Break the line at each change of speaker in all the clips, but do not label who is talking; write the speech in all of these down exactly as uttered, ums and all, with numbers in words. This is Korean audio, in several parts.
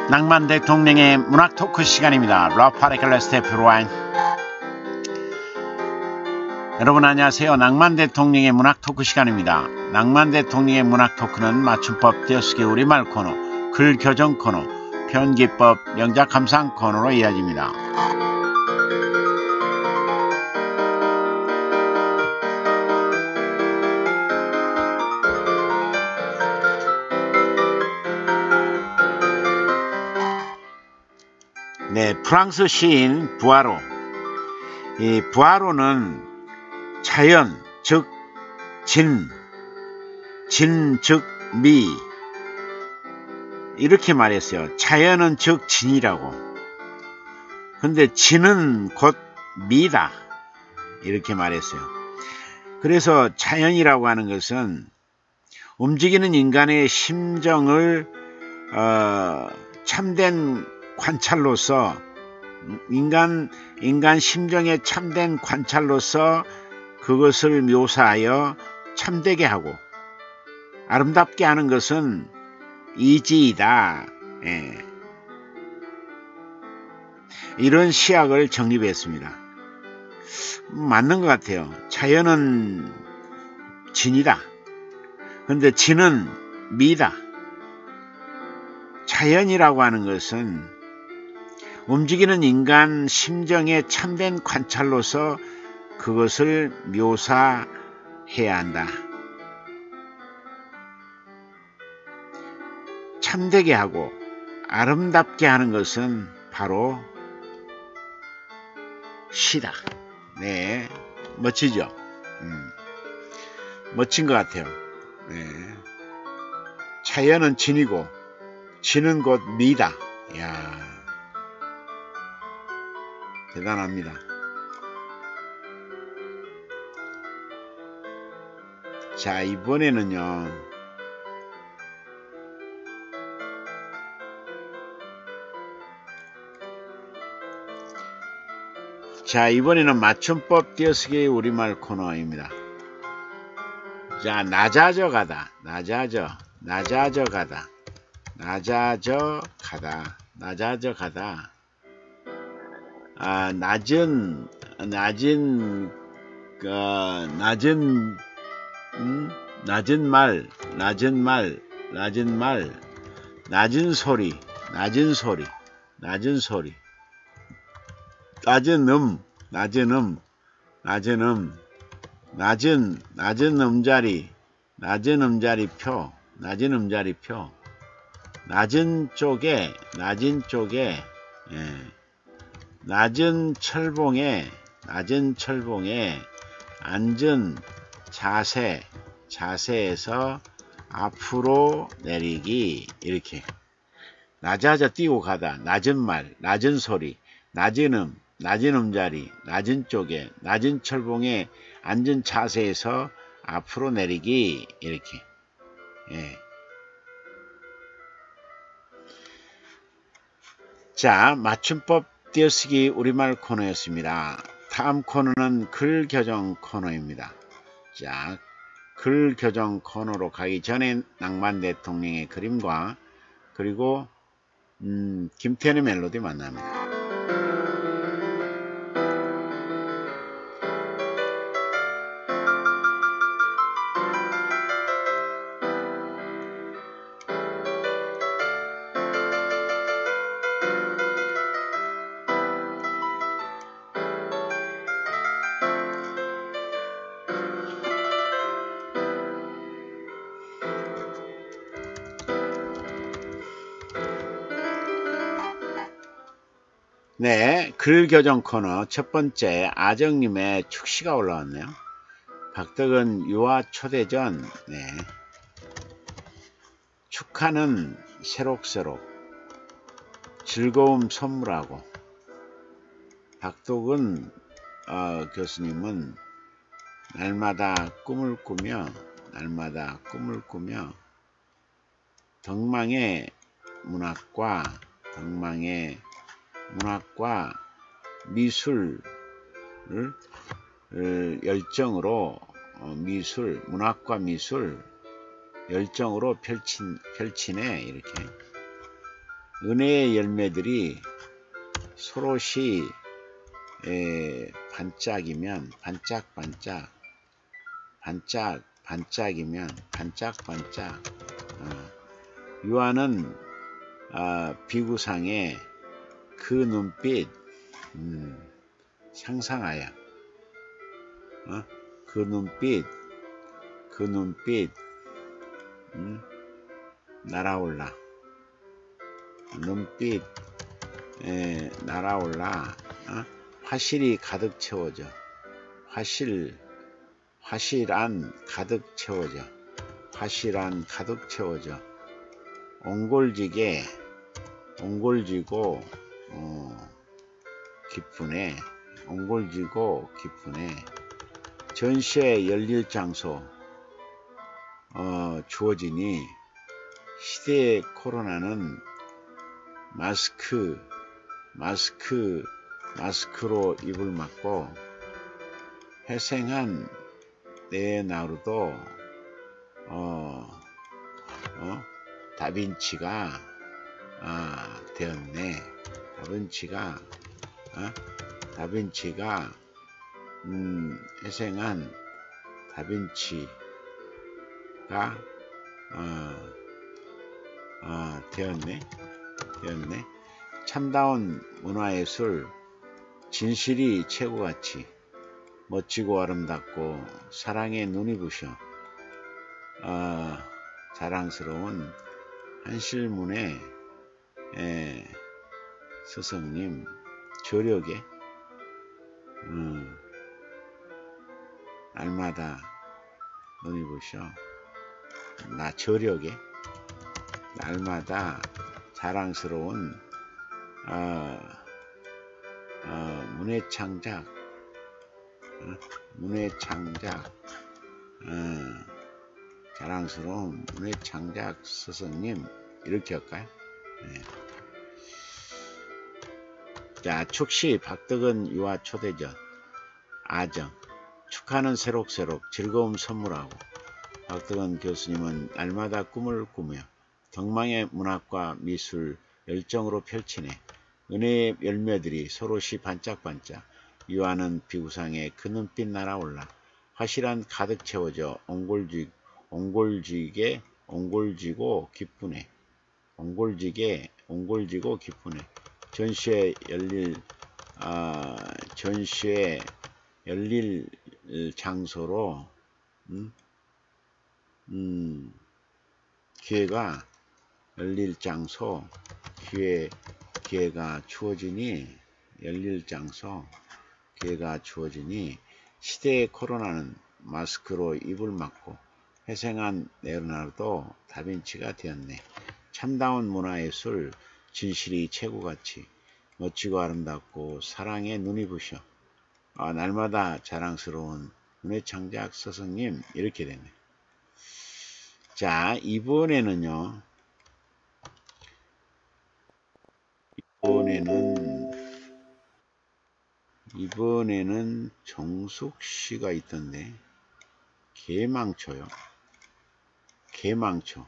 낭만 대통령의 문학 토크 시간입니다. 러파레클레스테 프로와인. 여러분 안녕하세요. 낭만 대통령의 문학 토크 시간입니다. 낭만 대통령의 문학 토크는 맞춤법 띄어쓰기 우리말 코너, 글 교정 코너, 표현기법 명작 감상 코너로 이어집니다. 네, 프랑스 시인 부아로. 이 부아로는 자연, 즉 진, 진, 즉 미, 이렇게 말했어요. 자연은 즉 진이라고. 근데 진은 곧 미다, 이렇게 말했어요. 그래서 자연이라고 하는 것은 움직이는 인간의 심정을 어, 참된 관찰로서 인간 인간 심정의 참된 관찰로서 그것을 묘사하여 참되게 하고 아름답게 하는 것은 이지이다. 예. 이런 시학을 정립했습니다. 맞는 것 같아요. 자연은 진이다. 그런데 진은 미다. 자연이라고 하는 것은 움직이는 인간 심정의 참된 관찰로서 그것을 묘사해야 한다. 참되게 하고 아름답게 하는 것은 바로 시다. 네, 멋지죠? 음, 멋진 것 같아요. 네. 자연은 진이고 진은 곧 미다. 이야, 대단합니다. 자, 이번에는요, 자, 이번에는 맞춤법 띄어쓰기 우리말 코너입니다. 자, 낮아져 가다, 낮아져, 낮아져 가다, 낮아져 가다, 낮아져 가다. 아, 낮은, 낮은, 어, 낮은, 음? 낮은 말, 낮은 말, 낮은 말, 낮은 소리, 낮은 소리, 낮은 소리, 낮은 음, 낮은 음, 낮은 음, 낮은, 낮은 음자리, 낮은 음자리 표, 낮은 음자리 표, 낮은 쪽에, 낮은 쪽에, 예. 낮은 철봉에, 낮은 철봉에 앉은 자세, 자세에서 앞으로 내리기, 이렇게. 낮아져 뛰고 가다, 낮은 말, 낮은 소리, 낮은 음, 낮은 음자리, 낮은 쪽에, 낮은 철봉에 앉은 자세에서 앞으로 내리기, 이렇게. 예. 자, 맞춤법 띄어쓰기 우리말 코너였습니다. 다음 코너는 글 교정 코너입니다. 자, 글 교정 코너로 가기 전에 낭만 대통령의 그림과 그리고 음, 김태현의 멜로디 만납니다. 네, 글 교정 코너 첫 번째 아정님의 축시가 올라왔네요. 박덕은 유아 초대전. 네. 축하는 새록새록 즐거움 선물하고. 박덕은 어, 교수님은 날마다 꿈을 꾸며 날마다 꿈을 꾸며 덕망의 문학과 덕망의 문학과 미술을 열정으로 어, 미술, 문학과 미술 열정으로 펼친, 펼치네, 이렇게. 은혜의 열매들이 서로시 에, 반짝이면 반짝반짝 반짝 반짝이면 반짝반짝 어, 유아는 아, 비구상의 그 눈빛 음, 상상하여 어? 그 눈빛 그 눈빛 음, 날아올라 눈빛 에, 날아올라 어? 화실이 가득 채워져 화실 화실안 가득 채워져 화실안 가득 채워져 옹골지게 옹골지고 어, 기쁘네 옹골지고 기쁘네 전시회 열릴 장소 어, 주어지니 시대의 코로나는 마스크 마스크 마스크로 입을 막고 회생한 레오나르도 어, 어, 다빈치가 아, 되었네. 다빈치가 어? 다빈치가 음, 회생한 다빈치가 어, 어, 되었네. 되었네. 참다운 문화예술 진실이 최고같이 멋지고 아름답고 사랑에 눈이 부셔 어, 자랑스러운 한실문의 에, 스승님 저력에 음, 날마다 눈이 부셔 나 저력에 날마다 자랑스러운 어, 어, 문해창작 어, 문해창작 어, 자랑스러운 문해창작 스승님 이렇게 할까요? 네. 자, 축시 박덕은 유아 초대전 아정 축하는 새록새록 즐거움 선물하고 박덕은 교수님은 날마다 꿈을 꾸며 덕망의 문학과 미술 열정으로 펼치네 은혜의 열매들이 서로시 반짝반짝 유아는 비구상에 그 눈빛 날아올라 화실한 가득 채워져 옹골지, 옹골지게 옹골지고 기쁘네 옹골지게 옹골지고 기쁘네 전시회 열릴 아, 전시회 열릴 장소로 음, 음, 기회가 열릴 장소 기회 기회가 주어지니 열릴 장소 기회가 주어지니 시대의 코로나는 마스크로 입을 막고 회생한 레오나르도 다빈치가 되었네. 참다운 문화예술 진실이 최고같이 멋지고 아름답고 사랑에 눈이 부셔 아, 날마다 자랑스러운 문해창작 스승님 이렇게 되네. 자 이번에는요 이번에는 이번에는 정숙씨가 있던데 개망초요 개망초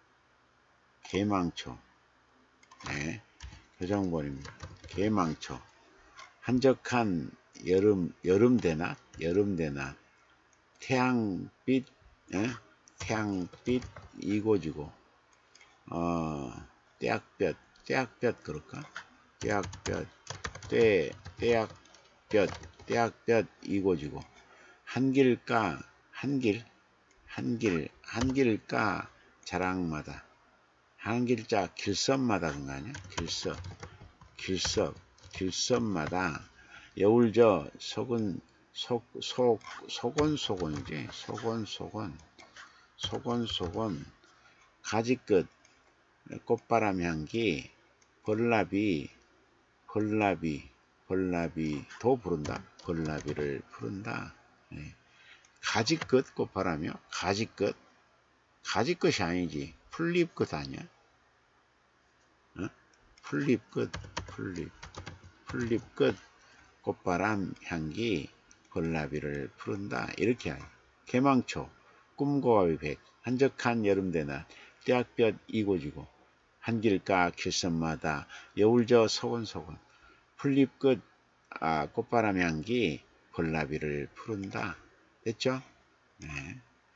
개망초 네 표정본입니다. 개망초 한적한 여름 여름대낮 여름대낮 태양빛 에? 태양빛 이고지고 어 떼약볕 떼약볕 그럴까 떼약볕 떼 떼약볕 떼약볕 이고지고 한길가 한길 한길 한길가 자락마다 한길자 길섬마다 그런 거 아니야? 길섬 길섬 길섬마다 여울저 속은 속, 속, 소곤소곤이지 소곤소곤 소곤소곤 가지끝 꽃바람 향기 벌나비 벌나비 벌나비도 부른다 벌나비를 부른다 네. 가지끝 꽃바람이요 가지끝 가지끝이 아니지 풀잎끝 아니야 어? 풀잎끝 풀잎 풀잎끝 꽃바람 향기 벌나비를 푸른다 이렇게 하요 개망초 꿈고와의 백 한적한 여름대낮 떼약볕 이고지고 한길가 귓섬마다 여울저 소곤소곤 풀잎끝 아, 꽃바람 향기 벌나비를 푸른다. 됐죠? 네.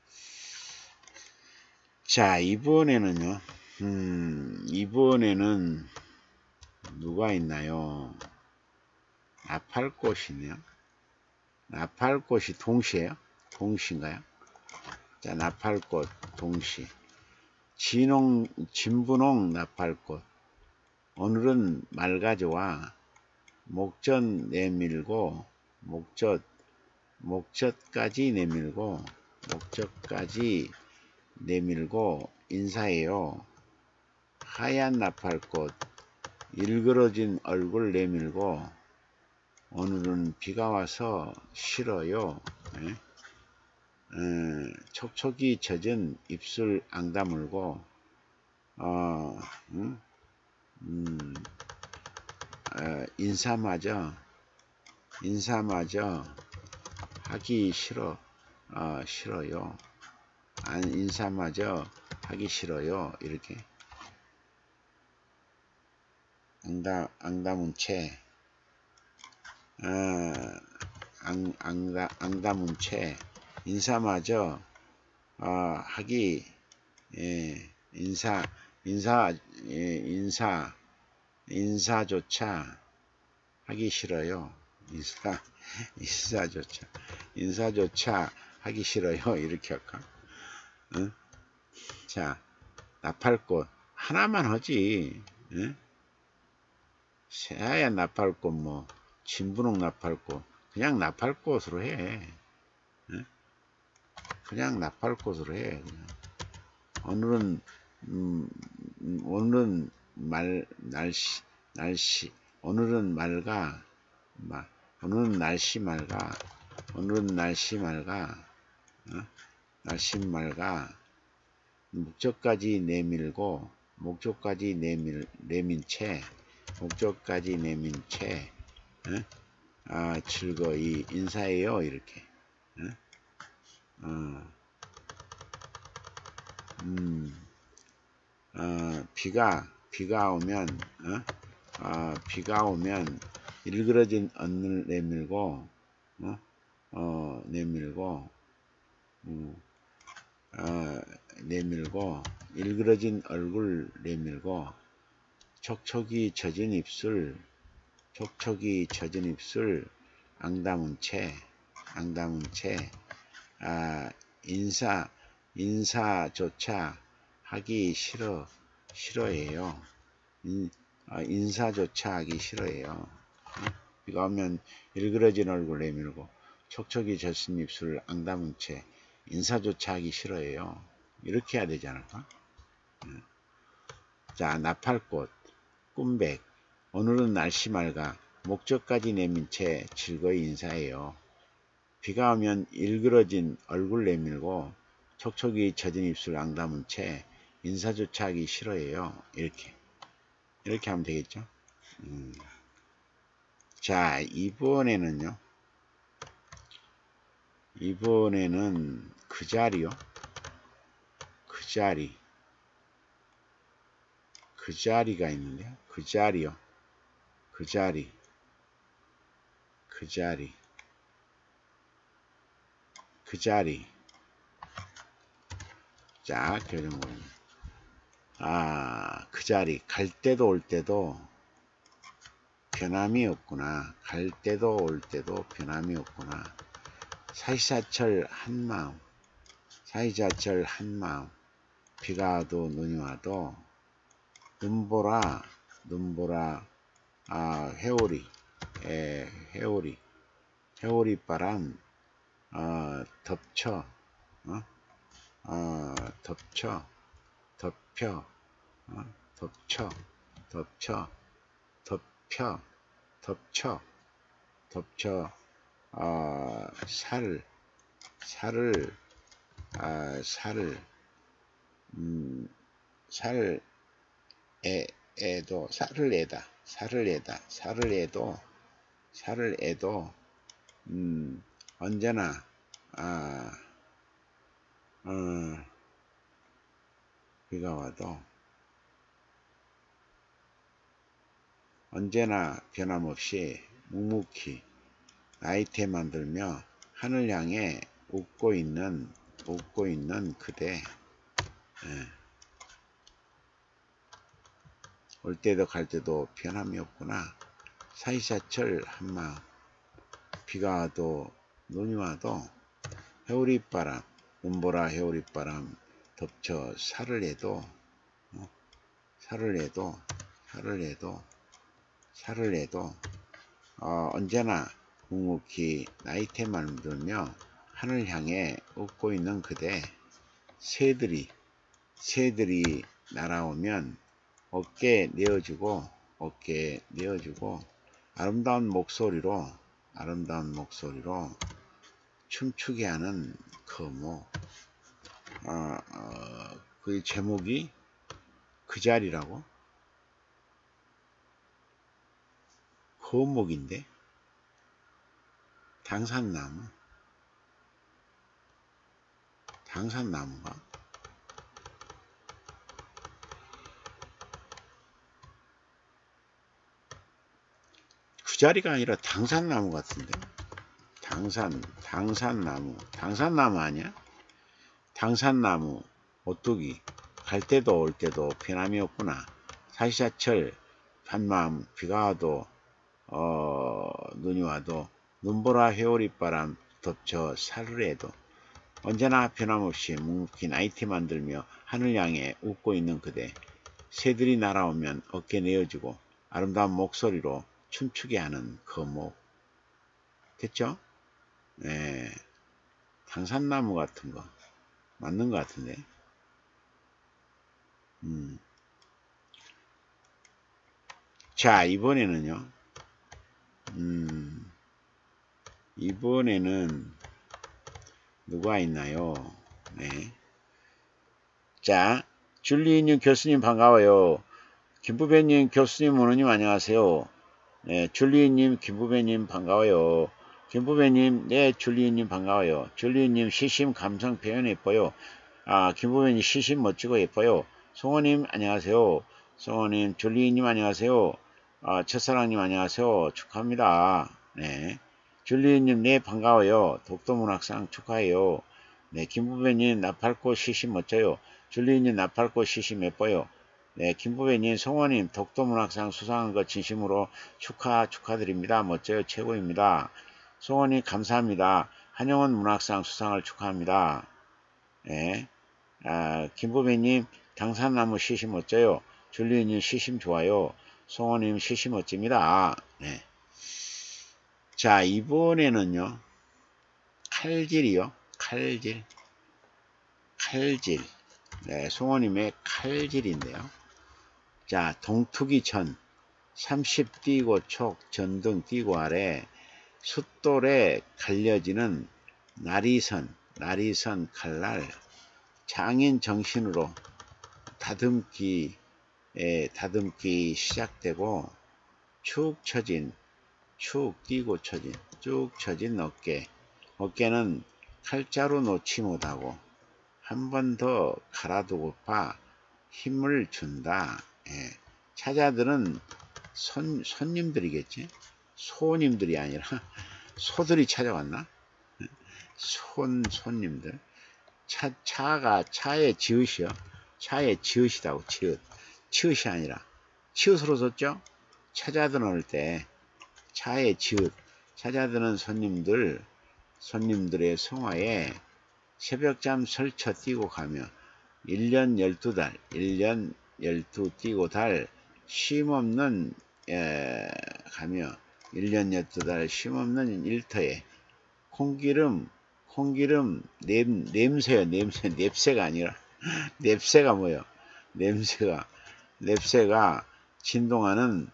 자, 이번에는요. 음, 이번에는 누가 있나요? 나팔꽃이네요. 나팔꽃이 동시에요? 동시인가요? 자, 나팔꽃 동시. 진홍, 진분홍 나팔꽃. 오늘은 맑아져와 목젖 내밀고 목젖 목젖까지 내밀고 목젖까지 내밀고 인사해요. 하얀 나팔꽃 일그러진 얼굴 내밀고 오늘은 비가 와서 싫어요. 네? 에, 촉촉이 젖은 입술 앙다물고 어, 음, 음, 어, 인사마저 인사마저 하기 싫어 어, 싫어요. 안 인사마저 하기 싫어요. 이렇게 앙다 앙다문 채 어, 앙, 앙다 앙다문 채 인사마저 어, 하기 예, 인사 인사 예, 인사 인사조차 하기 싫어요. 인사 인사조차 인사조차 하기 싫어요. 이렇게 할까? 응? 자, 나팔꽃 하나만 하지. 응? 새하얀 나팔꽃 뭐 진분홍 나팔꽃 그냥 나팔꽃으로 해. 응? 그냥 나팔꽃으로 해. 그냥. 오늘은 음, 오늘은 말 날씨 날씨 오늘은 맑아 마, 오늘은 날씨 맑아 오늘은 날씨 맑아 어? 날씨 맑아 목적까지 내밀고 목적까지 내밀 내민 채 목적까지 내민 채 어? 아, 즐거이 인사해요 이렇게 어? 어, 음, 어, 비가 비가 오면 어? 어, 비가 오면 일그러진 언을 내밀고 어? 어, 내밀고 음, 어, 내밀고 일그러진 얼굴 내밀고 촉촉이 젖은 입술 촉촉이 젖은 입술 앙다문 채 앙다문 채 아, 인사 인사조차 하기 싫어 싫어해요. 인, 아, 인사조차 하기 싫어해요. 비가 오면 일그러진 얼굴 내밀고 촉촉이 젖은 입술 앙다문 채 인사조차 하기 싫어해요. 이렇게 해야 되지 않을까? 자, 나팔꽃 꿈백 오늘은 날씨 맑아 목젖까지 내민 채 즐거이 인사해요. 비가 오면 일그러진 얼굴 내밀고 촉촉이 젖은 입술 앙다문 채 인사조차 하기 싫어해요. 이렇게 이렇게 하면 되겠죠. 음. 자, 이번에는요. 이번에는 그 자리요. 그 자리. 그 자리가 있는데요. 그 자리요. 그 자리. 그 자리. 그 자리. 자, 교정문. 아, 그 자리. 갈 때도 올 때도 변함이 없구나. 갈 때도 올 때도 변함이 없구나. 사시사철 한마음. 사시사철 한마음. 비가 와도 눈이 와도 눈보라 눈보라 아, 회오리 에, 회오리 회오리 바람 어, 덮쳐 어? 어, 덮쳐 덮혀 어? 덮쳐 덮쳐 덮혀 덮쳐 덮쳐 어, 살 살을 아, 살을 음, 살 에, 에도 살을 에다 살을 에다 살을 에도 살을 에도 음, 언제나 아, 어, 비가 와도 언제나 변함없이 묵묵히 나이테 만들며 하늘 향해 웃고 있는 웃고 있는 그대. 예. 올 때도 갈 때도 변함이 없구나. 사이사철 한마음. 비가 와도 눈이 와도 해오리바람, 눈보라 해오리바람 덮쳐 살을 해도 어? 살을 해도 살을 해도 살을 해도 어, 언제나 묵묵히 나이테 만들며 하늘 향해 웃고 있는 그대. 새들이 새들이 날아오면 어깨 내어주고 어깨 내어주고 아름다운 목소리로 아름다운 목소리로 춤추게 하는 거목. 어, 어, 그 제목이 그 자리라고? 거목인데 당산나무 당산나무가 그 자리가 아니라 당산나무 같은데. 당산 당산나무 당산나무 아니야? 당산나무 오뚜기 갈 때도 올 때도 변함이 없구나. 사시사철 한마음. 비가 와도 어, 눈이 와도 눈보라 회오리바람 덮쳐 살을 해도 언제나 변함없이 묵묵히 나이테 만들며 하늘 향해 웃고 있는 그대. 새들이 날아오면 어깨 내어주고 아름다운 목소리로 춤추게 하는 거목. 됐죠? 네, 당산나무 같은 거 맞는 것 같은데. 음. 자, 이번에는요. 음, 이번에는 누가 있나요? 네. 자, 줄리님 교수님 반가워요. 김부배님 교수님 오느님 안녕하세요. 네, 줄리님 김부배님 반가워요. 김부배님, 네, 줄리님 반가워요. 줄리님 시심 감성 표현 예뻐요. 아, 김부배님 시심 멋지고 예뻐요. 송호님 안녕하세요. 송호님, 줄리님 안녕하세요. 아, 첫사랑님 안녕하세요. 축하합니다. 네, 줄리님, 네, 반가워요. 독도문학상 축하해요. 네, 김부배님 나팔꽃 시심 멋져요. 줄리님 나팔꽃 시심 예뻐요. 네, 김부배님, 송호님 독도문학상 수상한 것 진심으로 축하 축하드립니다. 멋져요. 최고입니다. 송호님 감사합니다. 한영원 문학상 수상을 축하합니다. 네, 아, 김부배님 당산나무 시심 멋져요. 줄리님 시심 좋아요. 송호님 시심 멋집니다. 네. 자, 이번에는요. 칼질이요. 칼질. 칼질. 네, 송호님의 칼질인데요. 자, 동투기천 삼십 띄고 촉 전등 띄고 아래 숫돌에 갈려지는 나리선 나리선 칼날 장인 정신으로 다듬기 에, 다듬기 시작되고 축 처진 축 띄고 처진 쭉 처진 어깨 어깨는 칼자루 놓지 못하고 한 번 더 갈아두고파 힘을 준다. 예. 차자들은 손, 손님들이겠지? 소님들이 아니라 소들이 찾아왔나? 손, 손님들. 차, 차가 차의 지읒이요. 차의 지읒이라고, 지읒. 치읒이 아니라. 치읒으로 썼죠? 찾아드는 올 때 차의 지읒. 찾아드는 손님들, 손님들의 성화에 새벽잠 설쳐 뛰고 가며 일 년 열두 달, 일 년 열두 뛰고 달 쉼없는 에, 가며 일 년 열두 달 쉼없는 일터에 콩기름 콩기름 냄, 냄새요. 냄새 냄새가 아니라 냄새가 뭐요? 냄새가 냄새가 진동하는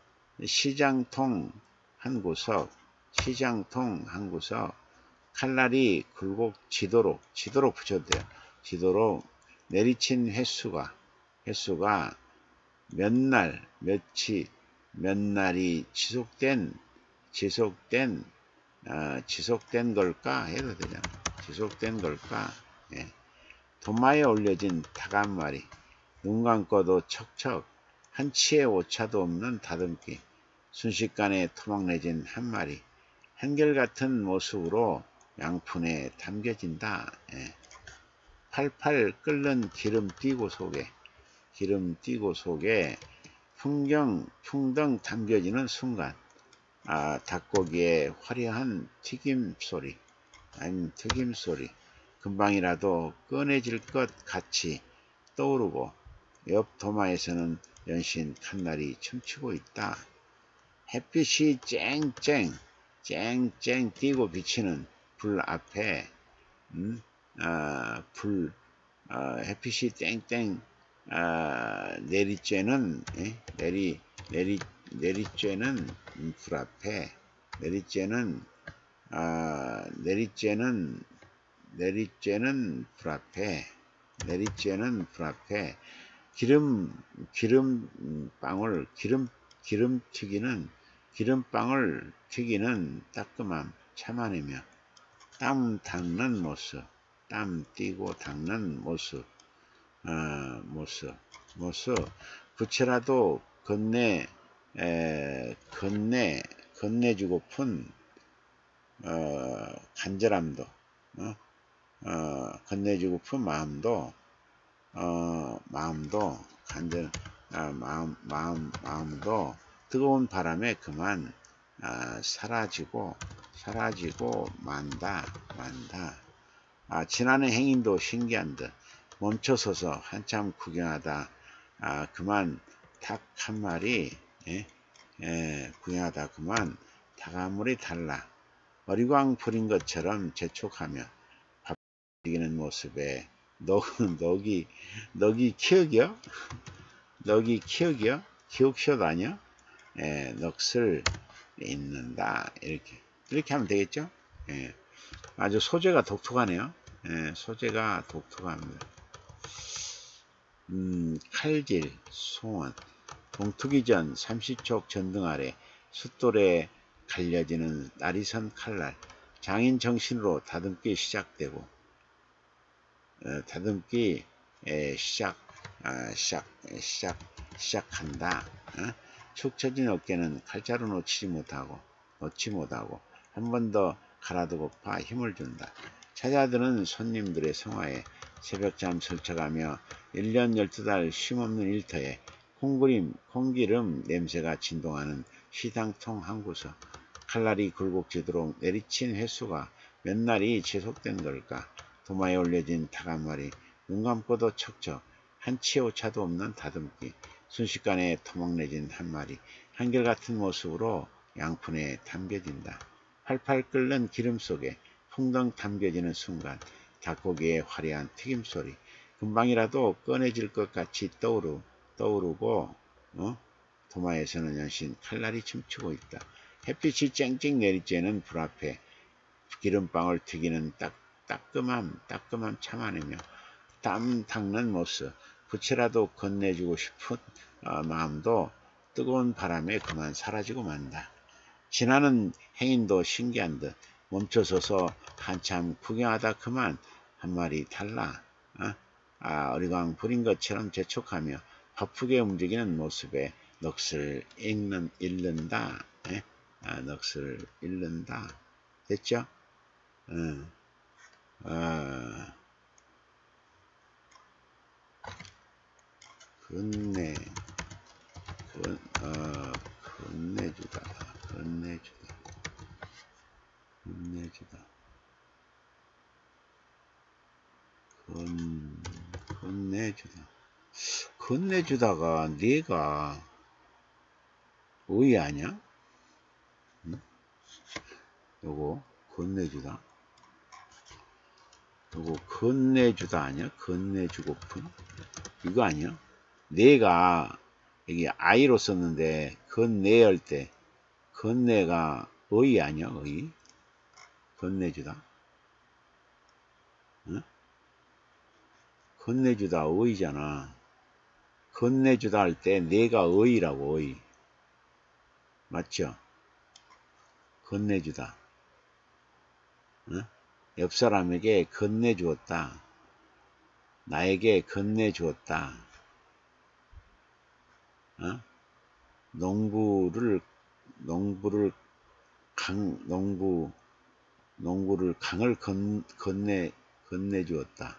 시장통 한 구석 시장통 한 구석 칼날이 굴곡 지도록 지도록 붙여도 돼요. 지도록 내리친 횟수가 횟수가 몇 날, 며칠, 몇 날이 지속된 지속된 어, 지속된 걸까 해도 되잖아. 지속된 걸까. 예. 도마에 올려진 닭 한 마리, 눈 감고도 척척 한치의 오차도 없는 다듬기. 순식간에 토막내진 한 마리. 한결같은 모습으로 양푼에 담겨진다. 예. 팔팔 끓는 기름 띠고 속에 기름 띠고 속에 풍경 풍덩 담겨지는 순간 아, 닭고기의 화려한 튀김 소리 아니면 튀김 소리 금방이라도 꺼내질 것 같이 떠오르고 옆 도마에서는 연신 칸날이 춤추고 있다. 햇빛이 쨍쨍 쨍쨍 띄고 비치는 불 앞에 음? 아, 불 아, 햇빛이 땡땡 아, 내리쬐는 예? 내리 내리 내리쬐는 음, 불 앞에 내리쬐는 아, 내리쬐는 내리쬐는 불 앞에 내리쬐는 불 앞에 기름 기름 방울 기름 기름 튀기는 기름방울 튀기는 따끔함 참아내며 땀 닦는 모습 땀 띠고 닦는 모습 어, 모습 모습 부채라도 건네 에, 건네 건네주고픈 어, 간절함도 어? 어, 건네주고픈 마음도 어, 마음도 간절 아, 마음 마음 마음도 뜨거운 바람에 그만 아, 사라지고 사라지고 만다 만다. 아, 지나는 행인도 신기한 듯 멈춰서서 한참 구경하다 아, 그만 닭 한 마리 예? 예, 구경하다 그만 닭 한 마리 달라 어리광 부린 것처럼 재촉하며 밥 튀기는 모습에 너, 너기 너기 키읔이요? 너기 키읔이요? 키읔쇼도 아니요? 예, 넋을 잊는다 이렇게 이렇게 하면 되겠죠? 예, 아주 소재가 독특하네요. 예, 소재가 독특합니다. 음, 칼질, 송원, 동투기 전 삼시촉 전등 아래 숫돌에 갈려지는 나리선 칼날, 장인 정신으로 다듬기 시작되고, 어, 다듬기 에, 시작, 아, 시작, 시작, 시작한다. 어? 축 처진 어깨는 칼자루 놓치지 못하고, 놓지 못하고, 한 번 더 갈아두고파 힘을 준다. 찾아드는 손님들의 성화에 새벽잠 설쳐가며 일 년 열두 달 쉼없는 일터에 콩그림, 콩기름 냄새가 진동하는 시장통 한 구석. 칼날이 굴곡지도록 내리친 횟수가 몇 날이 지속된 걸까. 도마에 올려진 닭 한 마리, 눈 감고도 척척, 한치 오차도 없는 다듬기, 순식간에 토막내진 한 마리, 한결같은 모습으로 양푼에 담겨진다. 팔팔 끓는 기름 속에 풍덩 담겨지는 순간 닭고기의 화려한 튀김소리 금방이라도 꺼내질 것 같이 떠오르, 떠오르고 어? 도마에서는 연신 칼날이 춤추고 있다. 햇빛이 쨍쨍 내리쬐는 불 앞에 기름방울 튀기는 따, 따끔함 따끔함 참아내며 땀 닦는 모습 부채라도 건네주고 싶은 어, 마음도 뜨거운 바람에 그만 사라지고 만다. 지나는 행인도 신기한 듯 멈춰서서 한참 구경하다 그만 한 마리 달라 어? 아, 어리광 부린 것처럼 재촉하며 바쁘게 움직이는 모습에 넋을 잃는, 잃는다. 예? 아, 넋을 잃는다. 됐죠? 어, 어, 건네, 건, 어, 건네주다, 건네주다, 건네주다. 건, 건네주다. 건네주다가 네가 어이 아냐? 응? 요거 건네주다. 요거 건네주다 아니야? 건네주고픈 이거 아니야? 네가 여기 아이로 썼는데 건네 할 때 건네가 어이 아니야? 어이? 건네주다. 응? 건네주다 어이잖아. 건네주다 할 때 내가 어이라고 어이. 맞죠? 건네주다. 응? 옆 사람에게 건네주었다. 나에게 건네주었다. 어? 농부를 농부를 강 농부 농부를 강을 건, 건네 건네주었다.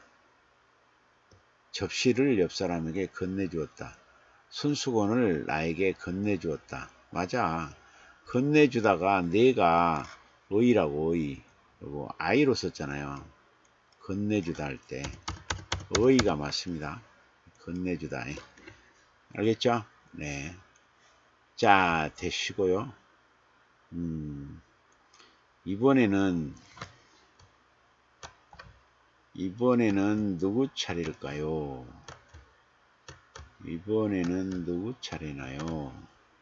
접시를 옆 사람에게 건네주었다. 손수건을 나에게 건네주었다. 맞아. 건네주다가 내가 어이라고 어이. 그리고 아이로 썼잖아요. 건네주다 할 때 어이가 맞습니다. 건네주다. 알겠죠? 네. 자, 되시고요. 음, 이번에는 이번에는 누구 차례일까요? 이번에는 누구 차례나요?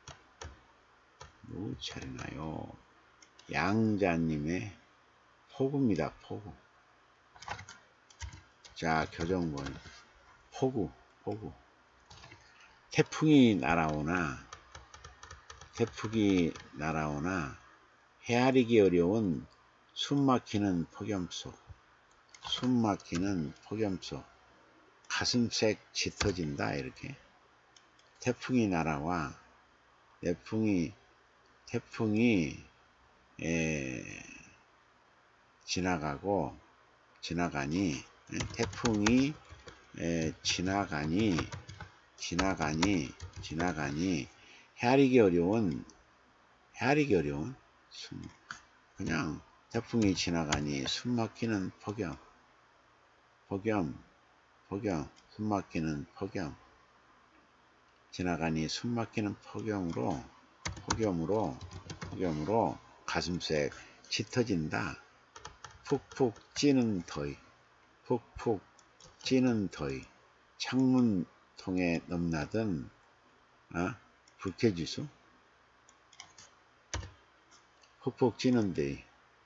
누구 차례나요? 양자님의 폭우입니다. 폭우. 자, 교정본. 폭우, 폭우. 태풍이 날아오나, 태풍이 날아오나, 헤아리기 어려운 숨막히는 폭염 속, 숨막히는 폭염 속, 가슴색 짙어진다, 이렇게. 태풍이 날아와, 태풍이, 태풍이, 에, 지나가고, 지나가니, 태풍이, 에, 지나가니, 지나가니, 지나가니, 헤아리기 어려운, 헤아리기 어려운, 숨, 그냥 태풍이 지나가니 숨막히는 폭염, 폭염, 폭염, 숨막히는 폭염, 지나가니 숨막히는 폭염으로, 폭염으로, 폭염으로 가슴색 짙어진다. 푹푹 찌는 더위, 푹푹 찌는 더위, 창문통에 넘나든 어? 불쾌지수, 푹푹 찌는 더위,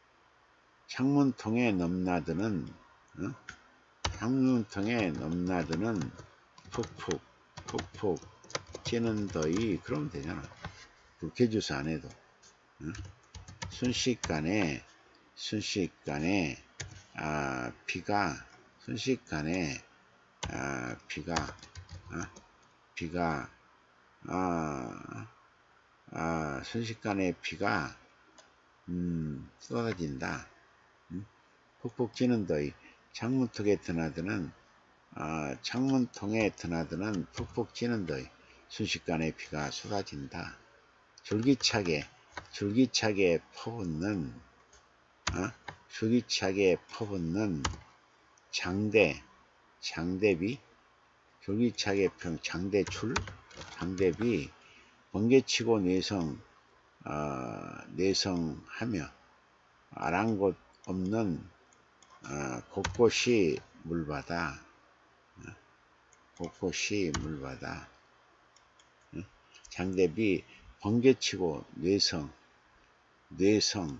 창문통에 넘나드는 어? 창문통에 넘나드는 푹푹 푹푹 찌는 더위. 그러면 되잖아. 불쾌지수 안 해도. 어? 순식간에 순식간에 아, 비가 순식간에 아, 비가 어? 비가 아, 아, 순식간에 비가 음, 쏟아진다. 음? 푹푹 찌는 더위. 창문통에 드나드는 아, 창문통에 드나드는 푹푹 찌는 더위. 순식간에 비가 쏟아진다. 줄기차게 줄기차게 퍼붓는 어? 줄기차게 퍼붓는 장대 장대비, 줄기차게 펴 장대출, 장대비, 번개치고 내성 어, 내성하며 아랑곳 없는 어, 곳곳이 물바다, 어, 곳곳이 물바다. 어? 장대비, 번개치고 뇌성, 뇌성,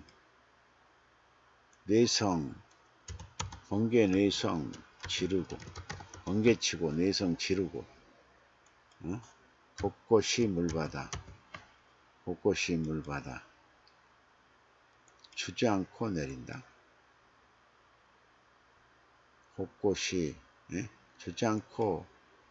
뇌성, 번개 뇌성 지르고, 번개치고 뇌성 지르고, 어? 곳곳이 물바다, 곳곳이 물바다. 주저앉고 내린다. 곳곳이 예? 주저앉고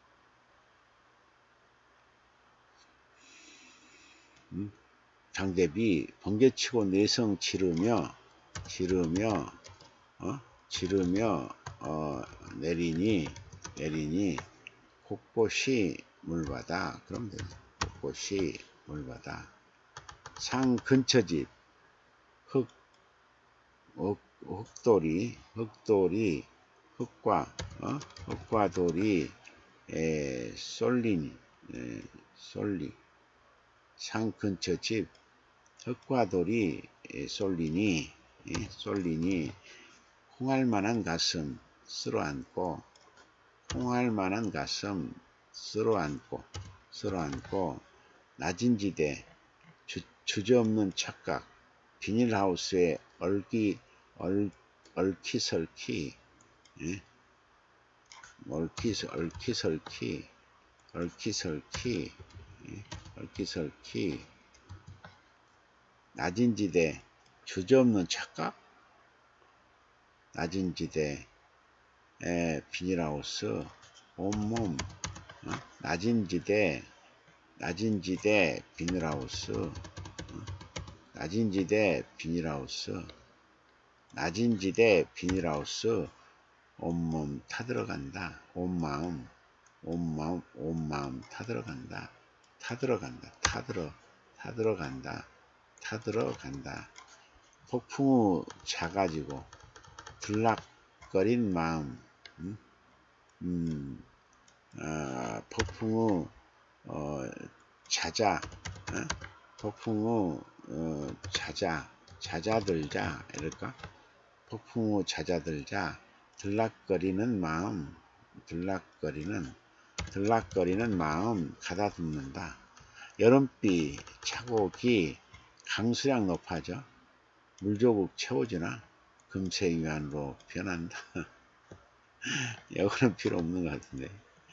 음? 장대비 번개치고 내성 지르며 지르며 어? 지르며 어, 내리니 내리니 곳곳이 물바다. 그럼 되죠. 곳곳이 물바다. 산 근처집 흙 흙, 흙돌이 흙돌이 흙과 어? 흙과 돌이 에, 쏠리니 에, 쏠리 산 근처 집 흙과 돌이 에, 쏠리니 에, 쏠리니 홍할만한 가슴 쓸어안고 홍할만한 가슴 쓸어안고 쓸어안고 낮은 지대 주, 주저없는 착각 비닐하우스에 얼기 얼, 얼키설키 예? 얼키, 얼키설키 얼키설키 예? 얼키설키 낮은 지대 주저없는 착각 낮은 지대 에, 비닐하우스 온몸 어? 낮은 지대 낮은 지대 비닐하우스 어? 낮은 지대 비닐하우스, 낮은 지대 비닐하우스, 온몸 타들어간다. 온마음, 온마음, 온마음 타들어간다. 타들어간다. 타들어, 타들어간다. 타들어간다. 폭풍 후 작아지고 들락거린 마음, 음, 음, 어, 폭풍 후 어, 잦아, 어? 폭풍 후 어, 잦아, 잦아들자 이럴까? 폭풍 후 잦아들자 들락거리는 마음, 들락거리는 들락거리는 마음 가다듬는다. 여름비 차곡이 강수량 높아져 물조국 채워지나 금세 위안으로 변한다. 이거는 필요 없는 것 같은데.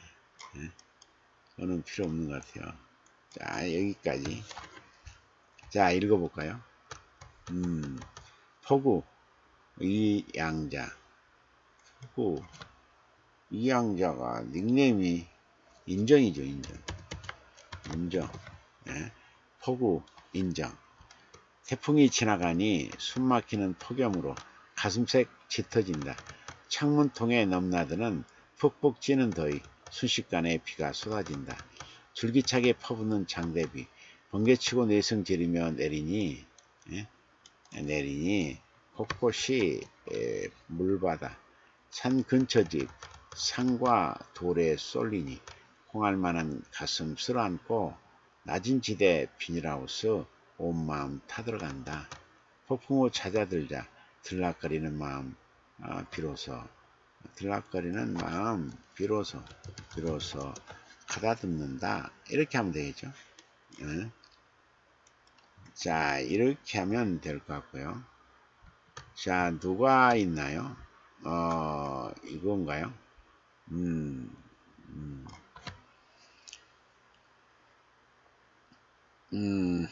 이거는 필요 없는 것 같아요. 자, 여기까지. 자, 읽어볼까요? 음, 폭우, 이양자. 폭우, 이양자가 닉네임이 인정이죠, 인정. 인정. 예? 폭우, 인정. 태풍이 지나가니 숨막히는 폭염으로 가슴색 짙어진다. 창문통에 넘나드는 푹푹 찌는 더위, 순식간에 비가 쏟아진다. 줄기차게 퍼붓는 장대비, 번개치고 내성 지르며 내리니, 예? 내리니 곳곳이 에, 물바다, 산 근처집 산과 돌에 쏠리니 홍할만한 가슴 쓸어안고 낮은 지대 비닐하우스 온 마음 타들어간다. 폭풍 후 찾아들자 들락거리는 마음 아, 비로소 들락거리는 마음 비로소 비로소 가다듬는다. 이렇게 하면 되겠죠. 예. 자, 이렇게 하면 될 것 같고요. 자, 누가 있나요? 어, 이건가요? 음, 음, 음,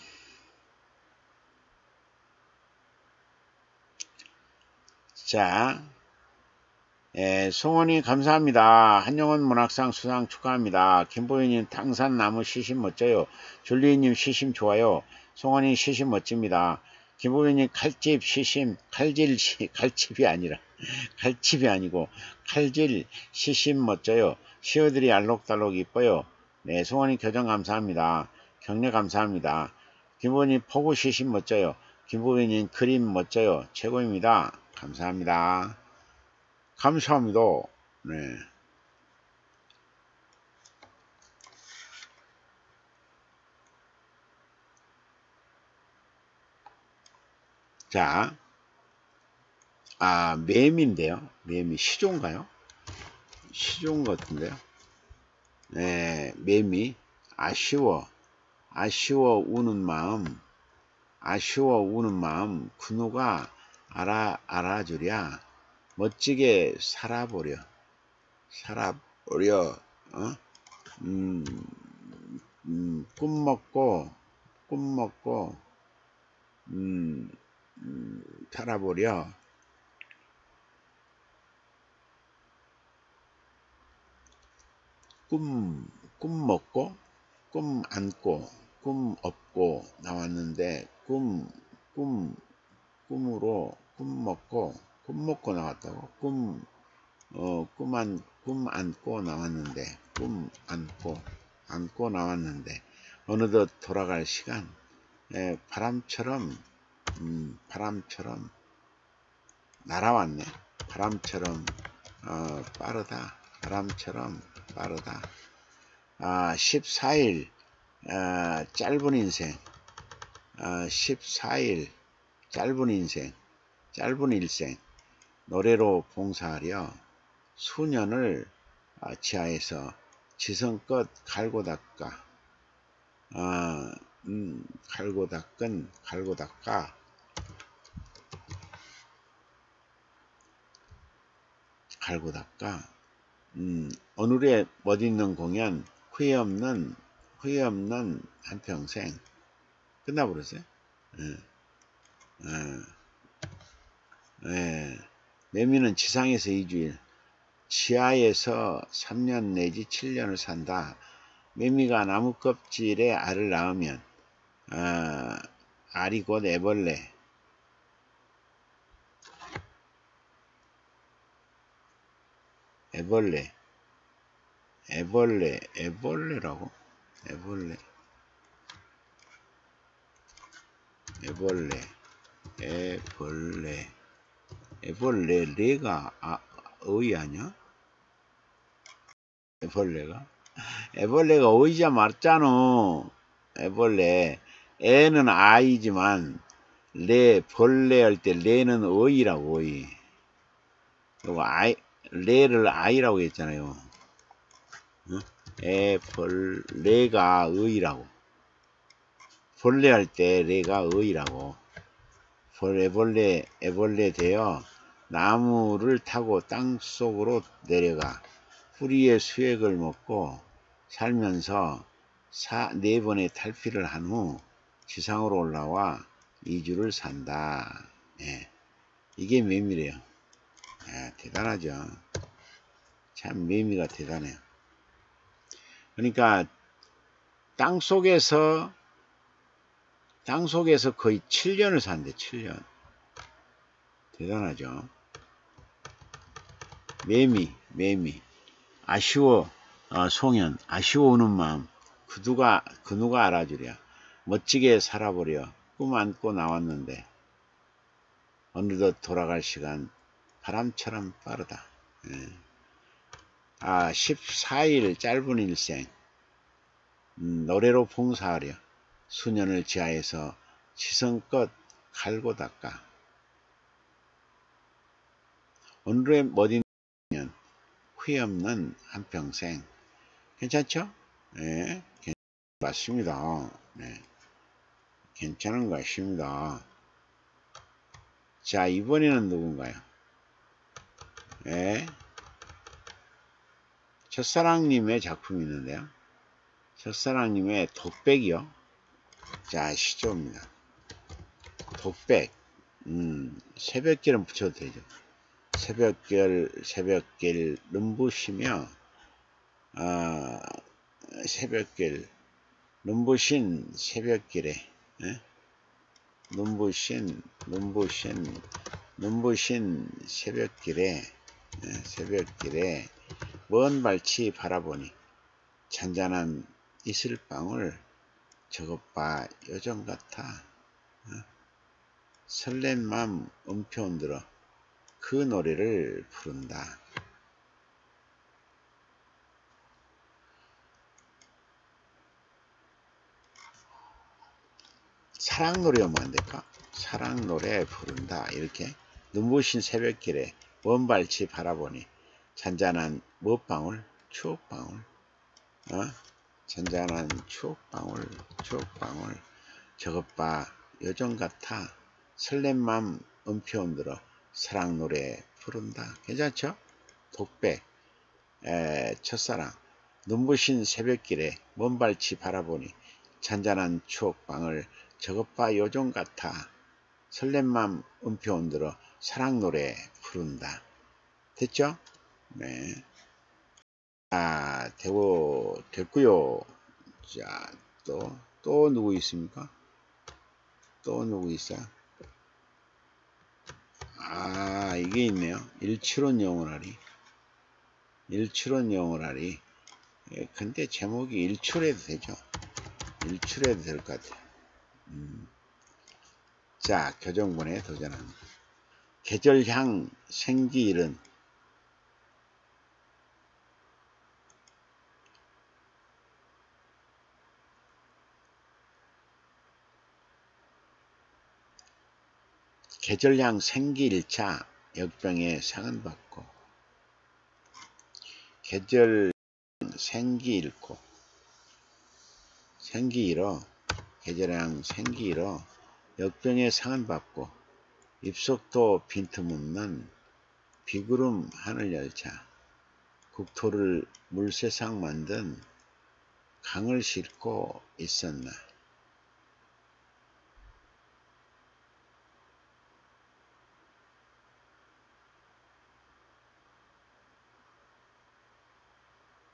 자, 예, 송원이 감사합니다. 한영원 문학상 수상 축하합니다. 김보현님 당산나무 시심 멋져요. 줄리님 시심 좋아요. 송원이 시심 멋집니다. 김보현님 칼집 시심 칼질 시 칼집이 아니라 칼집이 아니고 칼질 시심 멋져요. 시어들이 알록달록 이뻐요. 네, 송원이 교정 감사합니다. 격려 감사합니다. 김보현님 포구 시심 멋져요. 김보현님 그림 멋져요. 최고입니다. 감사합니다. 감사합니다. 네. 자, 아, 매미인데요. 매미 시종가요? 시종 같은데요. 네, 매미 아쉬워, 아쉬워 우는 마음, 아쉬워 우는 마음, 그 누가 알아 알아주랴. 멋지게 살아보려, 살아보려. 어? 음, 음, 꿈 먹고, 꿈 먹고, 음, 음, 살아보려. 꿈, 꿈 먹고, 꿈 안고, 꿈 업고 나왔는데, 꿈, 꿈, 꿈으로, 꿈 먹고, 꿈 먹고 나왔다고? 꿈, 어, 꿈 안, 꿈 안고 나왔는데, 꿈 안고, 안고 나왔는데, 어느덧 돌아갈 시간, 에, 바람처럼, 음, 바람처럼 날아왔네. 바람처럼, 어, 빠르다. 바람처럼 빠르다. 아, 십사 일, 아, 짧은 인생, 아, 십사 일, 짧은 인생, 짧은 일생, 노래로 봉사하려 수년을 아, 지하에서 지성껏 갈고 닦아, 아, 음, 갈고 닦은, 갈고 닦아, 갈고 닦아, 음, 오늘의 멋있는 공연, 후회 없는, 후회 없는 한평생, 끝나버렸어요. 예, 예, 예. 매미는 지상에서 이 주일, 지하에서 삼 년 내지 칠 년을 산다. 매미가 나무 껍질에 알을 낳으면 어, 알이 곧 애벌레. 애벌레. 애벌레. 애벌레라고? 애벌레. 애벌레. 애벌레. 애벌레. 레가 아, 어이 아니야? 애벌레가? 애벌레가 어이자 맞잖아. 애벌레. 애는 아이지만 레 벌레 할 때 레는 어이라고. 어이. 이거 아이 레를 아이라고 했잖아요. 어? 애벌레가 어이라고. 벌레 할 때 레가 어이라고. 벌 애벌레 애벌레 되어 나무를 타고 땅 속으로 내려가 뿌리의 수액을 먹고 살면서 사, 네 번의 탈피를 한 후 지상으로 올라와 이 주를 산다. 예, 이게 매미래요. 예, 대단하죠. 참 매미가 대단해요. 그러니까 땅 속에서 땅 속에서 거의 칠 년을 산대. 칠 년. 대단하죠. 매미, 매미. 아쉬워, 어, 송현. 아쉬워 우는 마음. 그 누가, 그 누가 알아주랴. 멋지게 살아보려 꿈 안고 나왔는데 어느덧 돌아갈 시간 바람처럼 빠르다. 예. 아, 십사 일 짧은 일생. 음, 노래로 봉사하려 수년을 지하에서 지성껏 갈고 닦아. 오늘의 멋진 년 후회 없는 한평생. 괜찮죠? 네, 괜, 맞습니다. 네, 괜찮은 것 같습니다. 자, 이번에는 누군가요? 네, 첫사랑님의 작품이 있는데요. 첫사랑님의 독백이요. 자, 시조입니다. 독백. 음, 새벽길은 붙여도 되죠. 새벽길, 새벽길 눈부시며, 아, 새벽길, 눈부신 새벽길에, 에? 눈부신, 눈부신, 눈부신 새벽길에, 에? 새벽길에, 먼 발치 바라보니, 잔잔한 이슬방울, 저것 봐, 요정 같아. 어? 설렌 맘 음표 흔들어 그 노래를 부른다. 사랑 노래하면 안 될까? 사랑 노래 부른다. 이렇게 눈부신 새벽길에 먼 발치 바라보니 잔잔한 멋방울, 추억방울, 어? 잔잔한 추억방울, 추억방울. 저것 봐, 요정 같아. 설렘 맘 음표 흔들어 사랑 노래 부른다. 괜찮죠? 독백, 에, 첫사랑, 눈부신 새벽길에 먼 발치 바라보니 잔잔한 추억방을 저것 봐 요정 같아. 설렘 맘 음표 흔들어 사랑 노래 부른다. 됐죠? 네. 아, 되고, 됐고요. 자, 또, 또 누구 있습니까? 또 누구 있어요? 아, 이게 있네요. 일출원 영원하리. 일출원 영원하리. 예, 근데 제목이 일출해도 되죠. 일출해도 될 것 같아요. 음. 자, 교정본에 도전합니다. 계절향 생기일은 계절향 생기일차 역병에 상은 받고 계절 생기일고 생기일어 계절향 생기일어 역병에 상은 받고 입속도 빈틈없는 비구름 하늘열차 국토를 물세상 만든 강을 싣고 있었나.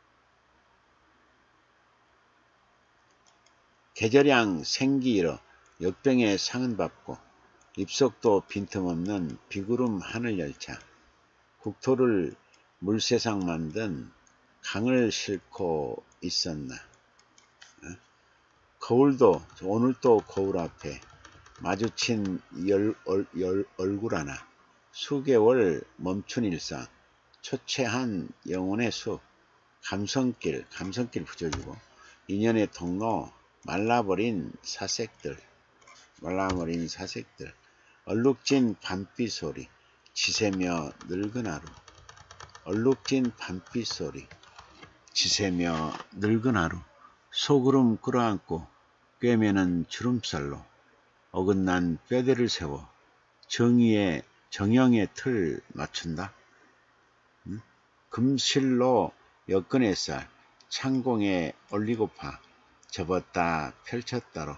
계절향 생기일어 역병의 상은 받고 입속도 빈틈없는 비구름 하늘열차 국토를 물세상 만든 강을 싣고 있었나. 거울도 오늘도 거울 앞에 마주친 열, 얼, 열, 얼굴 하나 수개월 멈춘 일상 초췌한 영혼의 숲 감성길 감성길 붙여주고 인연의 통로 말라버린 사색들 말라버린 사색들 얼룩진 밤비 소리 지새며 늙은 하루 얼룩진 밤비 소리 지새며 늙은 하루 소구름 끌어안고 꿰매는 주름살로 어긋난 뼈대를 세워 정의의 정형의 틀 맞춘다. 음? 금실로 여건의 쌀 창공에 올리고파 접었다 펼쳤다로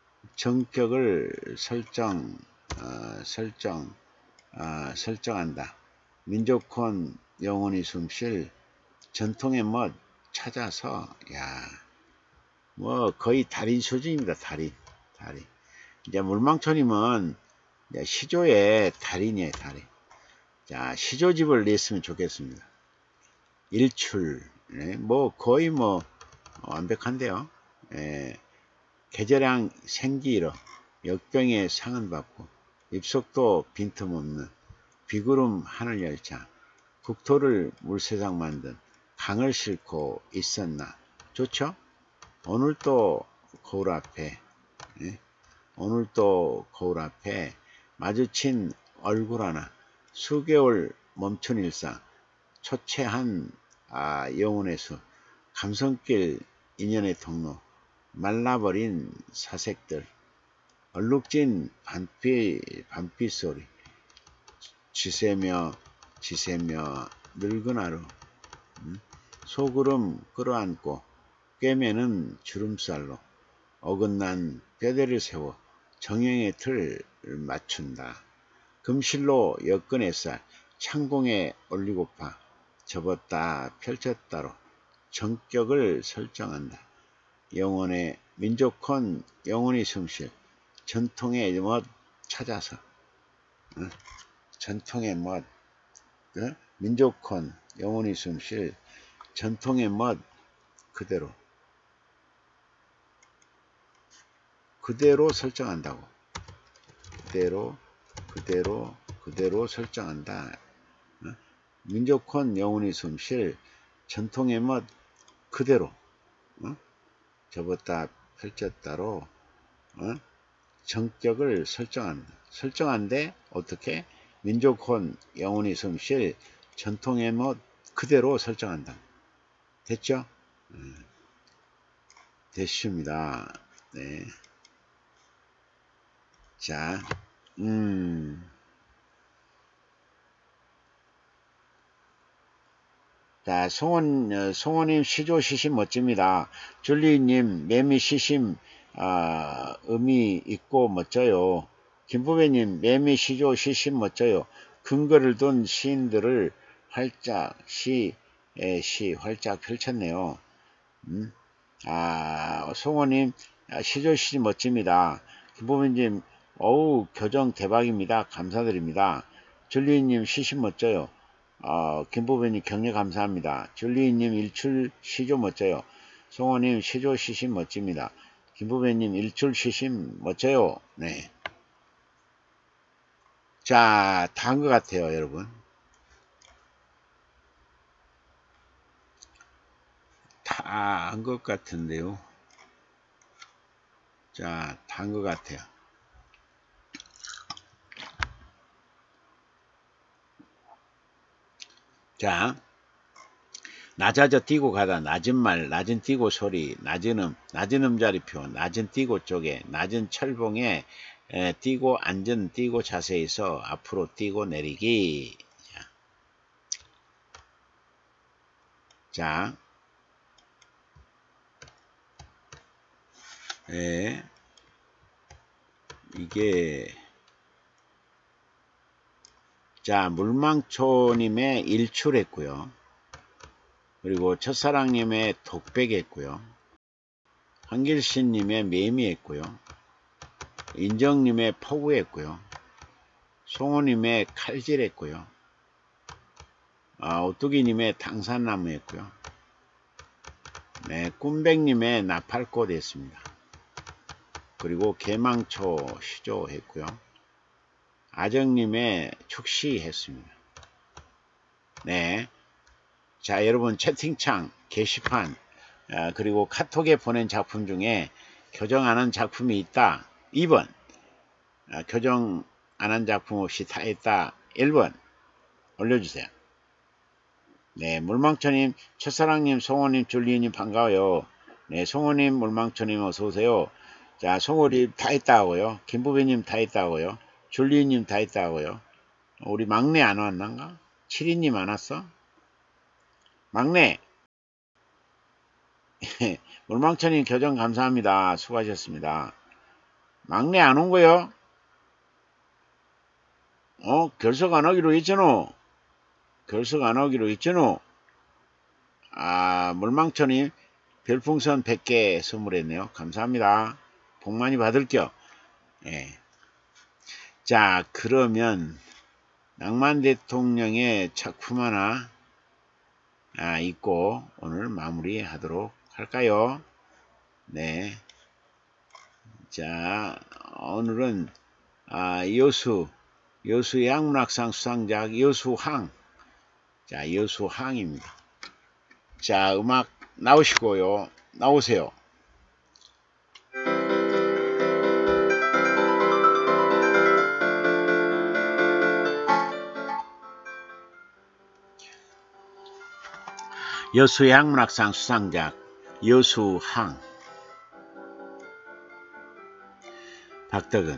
정격을 설정 어, 설정 어, 설정한다. 민족혼 영혼이 숨쉴 전통의 멋 찾아서 야, 뭐 거의 달인 수준입니다. 달인 달인. 이제 물망초님은 시조의 달인이에요. 달인. 자, 시조집을 냈으면 좋겠습니다. 일출, 네, 뭐 거의 뭐 완벽한데요. 예, 계절량 생기일어 역병의 상은 받고 입속도 빈틈없는 비구름 하늘열차 국토를 물세상 만든 강을 싣고 있었나. 좋죠? 오늘도 거울 앞에 예, 오늘도 거울 앞에 마주친 얼굴 하나 수개월 멈춘 일상 초췌한 아, 영혼의 수 감성길 인연의 통로 말라버린 사색들 얼룩진 반피, 반피 소리 지새며 지새며 늙은 하루 음? 소구름 끌어안고 꿰매는 주름살로 어긋난 뼈대를 세워 정형의 틀을 맞춘다. 금실로 여건의 쌀 창공에 올리고파 접었다 펼쳤다로 정격을 설정한다. 영혼의 민족혼 영혼이 숨쉴 전통의 멋 찾아서 어? 전통의 멋 어? 민족혼 영혼이 숨쉴 전통의 멋 그대로 그대로 설정한다고. 그대로 그대로 그대로 설정한다. 어? 민족혼 영혼이 숨쉴 전통의 멋 그대로 어? 접었다 펼쳤다로 어? 정격을 설정한다. 설정한데 어떻게? 민족혼 영혼이 숨쉴 전통의 멋 그대로 설정한다. 됐죠? 음, 됐습니다. 네. 자, 음. 자, 송원, 어, 송원님 시조 시심 멋집니다. 줄리님 매미 시심, 아, 의미 있고 멋져요. 김부배님 매미 시조 시심 멋져요. 근거를 둔 시인들을 활짝, 시, 에, 시, 활짝 펼쳤네요. 음? 아, 송원님, 아, 시조 시심 멋집니다. 김부배님, 어우, 교정 대박입니다. 감사드립니다. 줄리님 시심 멋져요. 어, 김부배님 격려 감사합니다. 줄리님 일출 시조 멋져요. 송호님 시조 시심 멋집니다. 김부배님 일출 시심 멋져요. 네. 자, 다 한 것 같아요, 여러분. 다 한 것 같은데요. 자, 다 한 것 같아요. 자, 낮아져 뛰고 가다 낮은 말 낮은 뛰고 소리 낮은 음 낮은 음자리표 낮은 뛰고 쪽에 낮은 철봉에 에, 뛰고 앉은 뛰고 자세에서 앞으로 뛰고 내리기. 자, 에, 이게 자 물망초님의 일출했고요. 그리고 첫사랑님의 독백했고요. 한길씨님의 매미했고요. 인정님의 포구했고요. 송호님의 칼질했고요. 아, 오뚜기님의 당산나무였고요. 네, 꿈백님의 나팔꽃 했습니다. 그리고 개망초 시조 했고요. 아정님의 축시 했습니다. 네. 자, 여러분 채팅창, 게시판, 아, 그리고 카톡에 보낸 작품 중에 교정 안 한 작품이 있다. 이 번. 아, 교정 안 한 작품 없이 다 했다. 일 번. 올려주세요. 네, 물망초님, 첫사랑님, 송호님, 줄리님 반가워요. 네, 송호님, 물망초님 어서오세요. 자, 송호님 다 했다고요. 김부배님 다 했다고요. 줄리님 다 했다고요. 우리 막내 안 왔는가? 칠이님 안 왔어? 막내! 물망초님 교정 감사합니다. 수고하셨습니다. 막내 안 온 거요? 어? 결석 안 하기로 했잖아. 결석 안 하기로 했잖아. 아, 물망초님 별풍선 백 개 선물했네요. 감사합니다. 복 많이 받을게요. 예. 자, 그러면 낭만 대통령의 작품 하나 아, 있고 오늘 마무리하도록 할까요? 네. 자, 오늘은 아, 여수 여수 양문학상 수상작 여수항. 자, 여수항입니다. 자, 음악 나오시고요. 나오세요. 여수 양문학상 수상작 여수항. 박덕은.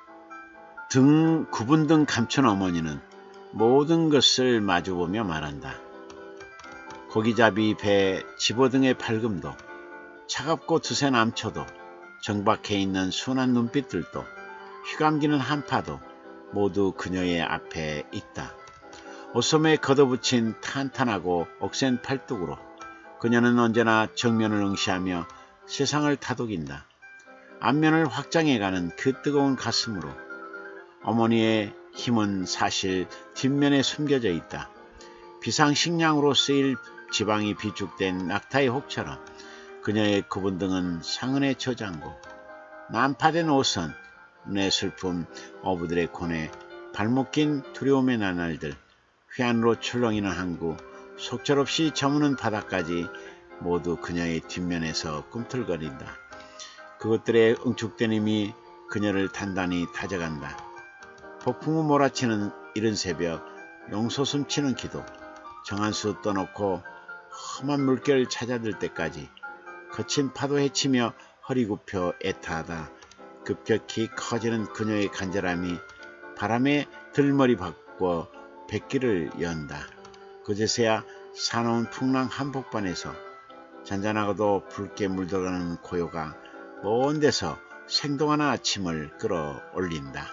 등 구분 등 감춘 어머니는 모든 것을 마주보며 말한다. 고기잡이 배 집어등의 밝음도 차갑고 드센 암초도 정박해 있는 순한 눈빛들도 휘감기는 한파도 모두 그녀의 앞에 있다. 옷소매에 걷어붙인 탄탄하고 억센 팔뚝으로 그녀는 언제나 정면을 응시하며 세상을 다독인다. 앞면을 확장해가는 그 뜨거운 가슴으로 어머니의 힘은 사실 뒷면에 숨겨져 있다. 비상식량으로 쓰일 지방이 비축된 낙타의 혹처럼 그녀의 굽은 등은 상흔의 저장고, 난파된 옷은 내 슬픔, 어부들의 고뇌, 발목 낀 두려움의 나날들, 휘안으로 출렁이는 항구, 속절없이 저무는 바다까지 모두 그녀의 뒷면에서 꿈틀거린다. 그것들의 응축된 힘이 그녀를 단단히 다져간다. 폭풍우 몰아치는 이른 새벽, 용솟음 치는 기도, 정한수 떠놓고 험한 물결 찾아들 때까지 거친 파도 헤치며 허리 굽혀 애타하다 급격히 커지는 그녀의 간절함이 바람에 들머리 바꿔 백기를 연다. 그제서야 사나운 풍랑 한복판에서 잔잔하고도 붉게 물들어가는 고요가 먼 데서 생동하는 아침을 끌어올린다.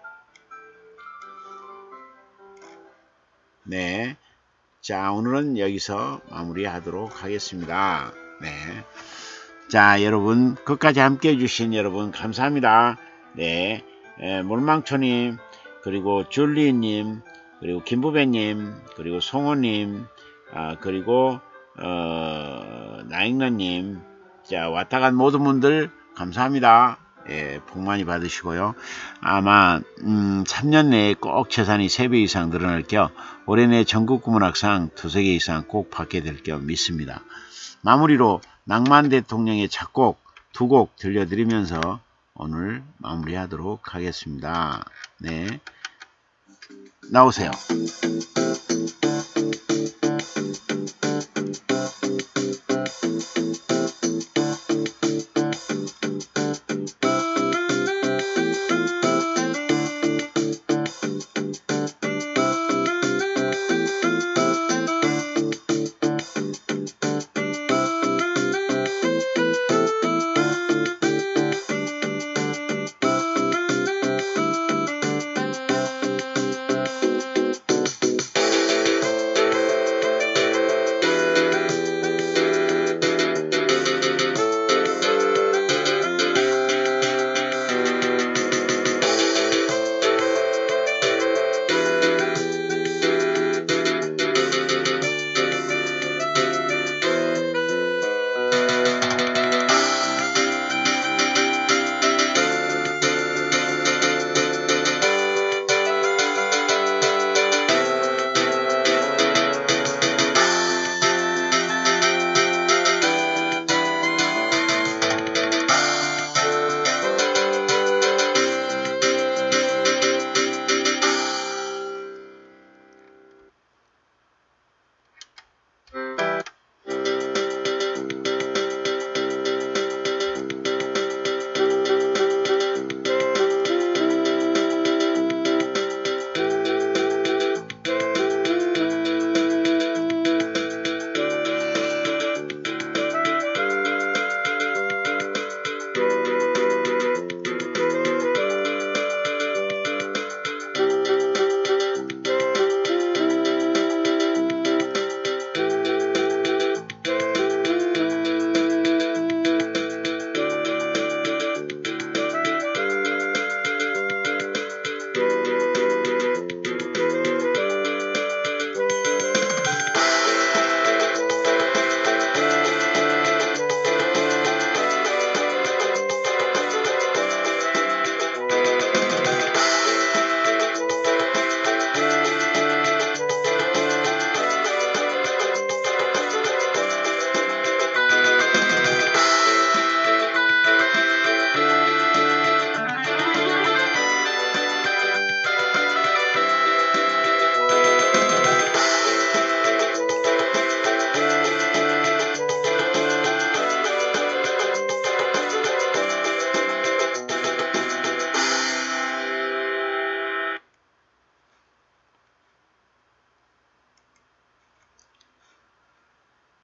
네. 자, 오늘은 여기서 마무리하도록 하겠습니다. 네. 자, 여러분, 끝까지 함께 해주신 여러분, 감사합니다. 네. 에, 물망초님, 그리고 줄리님, 그리고 김부배님, 그리고 송호님, 아, 그리고, 어, 나익너님, 자, 왔다간 모든 분들, 감사합니다. 예, 복 많이 받으시고요. 아마 음, 삼 년 내에 꼭 재산이 세 배 이상 늘어날 겸 올해 내 전국 구문학상 두세 개 이상 꼭 받게 될 겸 믿습니다. 마무리로 낭만 대통령의 작곡 두 곡 들려드리면서 오늘 마무리하도록 하겠습니다. 네, 나오세요.